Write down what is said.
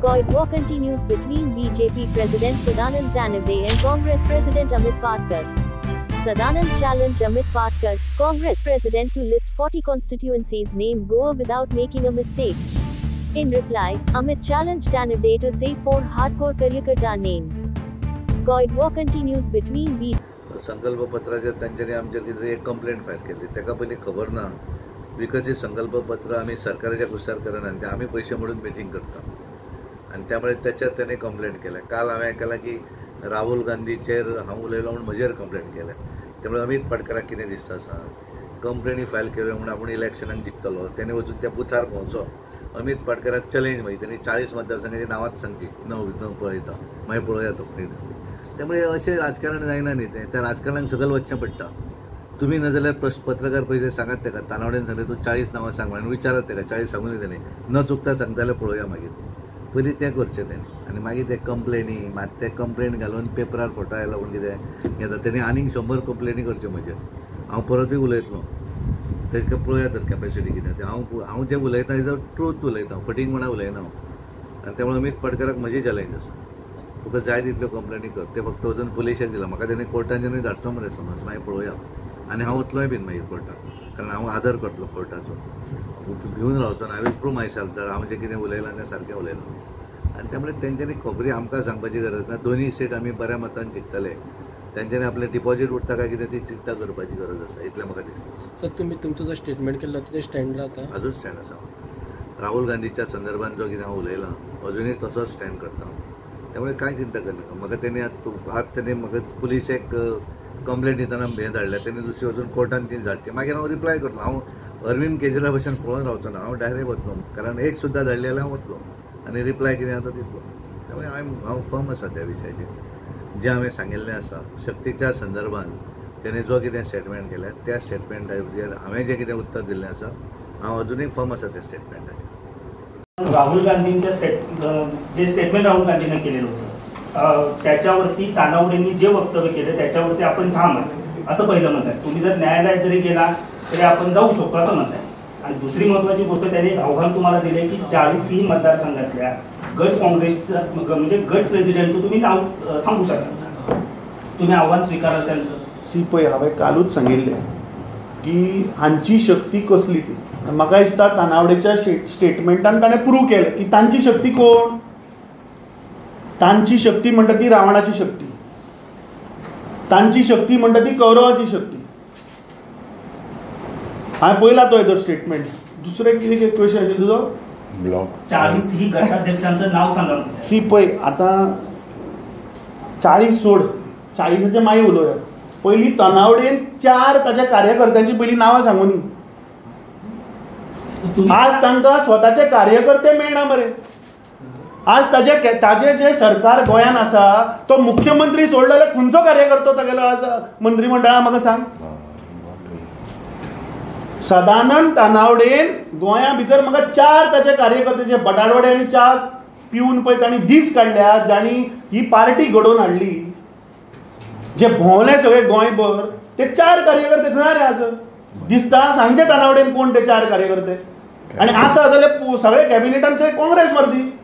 Cold war continues between BJP President Sadanand Tanavade and Congress President Amit Patkar. Sadanand challenged Amit Patkar, Congress President, to list 40 constituencies named Goa without making a mistake. In reply, Amit challenged Tanavade to say 4 hardcore Karyakarta names. Cold war continues between संकल्प पत्राचेर तांच्यांनी आमचेर कितें एक complaint file केली. ताका पयलीं खबर ना विकतची संकल्प पत्र आमी सरकाराच्या कुस्तार करना आनी आमी पयशे मोडून मिटींग करता आनी त्यामुळे त्याच्यार ताणें कंप्लेंट केल्या. काल हांवें केला की राहुल गांधीचेर हांव उलयलो म्हणून म्हजेर कंप्लेंट केल्या. त्यामुळे अमित पाटकराक कितें दिसता सांग, कंप्लेनी फायल केल्यो म्हणून आपूण इलेक्शनाक जिखतलो, तेणे वचून त्या बुथार पोवचो. अमित पाटकराक चॅलेंज मागीर तेणी 40 मतदारसंघाची नांवांच सांगची, णव पळयता मागीर पळोवया तो. त्यामुळे अशें राजकारण जायना न्ही तें. त्या राजकारणाक सकयल वचचें पडटा. तुम्ही नजाल्यार पत्रकार पयलीं सांगात ताका, तानावडेन सांगले तूं 40 नांवां सांग म्हणून विचारात ताका. 40 सांगून तेणी न चुकता सांगता जाल्यार पळोवया मागीर. पयलीं तें करचें तेणी आनी मागीर ते कंप्लेनी मात ते कंप्लेन घालून पेपरार फोटो आयलो म्हूण कितें घेता. तेणी आनीक 100 कंप्लेनी करच्यो म्हजेर. हांव परतूय उलयतलो. तेका पळोवया तर कॅपेसिटी कितें तें. हांव जें उलयतां हेजो ट्रूथ उलयतां, फटींग म्हणा उलयना हांव. आनी त्यामुळे अमित पाटकराक म्हजी चॅलेंज आसा, तुका जाय तितल्यो कंप्लेनी कर. ते फक्त वचून पुलिशेक दिला. म्हाका तेणी कोर्टाचेरूय धाडचो मरे समज, मागीर पळोवया. आनी हांव वतलोय बीन मागीर कोर्टाक, कारण हांव आदर करतलो कोर्टाचो. भिवन रावचो ना. हांवें प्रूव माय सेल्फ दॅट हांव जें कितें उलयलां तें सारकें उलयलां. आनी त्यामुळे तेंच्यांनी खबरी आमकां सांगपाची गरज ना. दोनूय स्टेट आमी बऱ्या मतान जिखतले. तेंच्यांनी आपलें डिपॉझीट उरता काय कितें ती चिंता करपाची गरज आसा, इतलें म्हाका दिसता. सर तुमी तुमचो जो स्टेटमेंट केल्लो तेजेर स्टँड रावता? अजून स्टँड आसा. राहुल गांधीच्या संदर्भात जो कितें हांव उलयलां अजुनूय तसोच स्टँड करता. त्यामुळे कांय चिंता करनाका. म्हाका तेणी आज तेणी म्हाका पुलिशेक कंप्लेंट दितना हें धाडल्या. तेणी दुसरी वचून कोर्टान ती धाडची. मागीर हांव रिप्लाय करतलो. हांव अरविंद केजरीवाल भशेन पळोवन रावचो ना. हांव डायरेक्ट वतलो, कारण एक सुद्दां धाडली जाल्यार हांव वतलो आनी रिप्लाय कितें आसा दितलो. त्यामुळे हांव फर्म आसा त्या विशयाचेर. जें हांवें सांगिल्लें आसा शक्तीच्या संदर्भात तेणे जो कितें स्टेटमेंट केल्या त्या स्टेटमेंटाचेर हांवें जें कितें उत्तर दिल्लें आसा हांव अजुनूय फर्म आसा त्या स्टेटमेंटाचेर. राहुल गांधींच्या जे स्टेटमेंट राहुल गांधींनी केलेलं होतं त्याच्यावरती तानावडेंनी जे वक्तव्य केलं त्याच्यावरती आपण ठाम आहे असं पहिलं म्हणताय. तुम्ही जर न्यायालयात जरी गेला तरी आपण जाऊ शकतो असं म्हणताय. आणि दुसरी महत्वाची गोष्ट त्याने आव्हान तुम्हाला दिले की 40 मतदारसंघातल्या गट काँग्रेसचं म्हणजे गट प्रेसिडेंटचं तुम्ही नाव सांगू शकता. तुम्ही आव्हान स्वीकाराल त्यांचं? पळय हांवें कालूच सांगिल्लें की हांची शक्ती कसली ती. म्हाका दिसता तानावडेच्या स्टेटमेंटान ताणें प्रूव केलें की तांची शक्ती कोण. तांची शक्ती म्हणटा ती रावणाची शक्ती, तांची शक्ती म्हणटा ती कौरवाची शक्ती. हांवें पळयला तो हेजो स्टेटमेंट. दुसरें कितें क्वेश्चन आशिल्लो तुजो? 40 ही गटाध्यक्षांचं नाव सांगा. पळय आतां 40 सोड, 40चे मागीर उलोवया. पयलीं तानावडेन 4 ताच्या कार्यकर्त्यांची पयलीं नांवां सांगून. आज तांकां स्वताचे कार्यकर्ते मेळना मरे. आज ताजे जे सरकार गोंयान आसा तो मुख्यमंत्री सोडलो जाल्यार खंयचो कार्यकर्तो तागेलो आज मंत्रिमंडळान म्हाका सांग. सदानंद तानावडेन गोंया भितर म्हाका 4 ताचे कार्यकर्ते जे बटाटवडे आनी च्या पिवन पळय तांणी दीस काडल्या, जांणी ही पार्टी घडोवन हाडली, जे भोंवले सगळे गोंयभर, ते 4 कार्यकर्ते खंय रे आज दिसता. सांगचे तानावडेन कोण ते 4 कार्यकर्ते. आणि आसा जाल्यार सगळे कॅबिनेटान काँग्रेस मर्दी.